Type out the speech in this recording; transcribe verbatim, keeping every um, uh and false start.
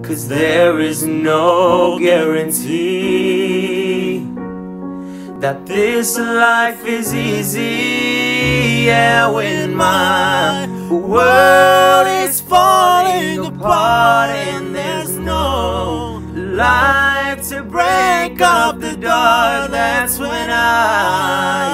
'cause there is no guarantee that this life is easy. Yeah, when my world is falling apart and there's no light to break up the dark, that's when I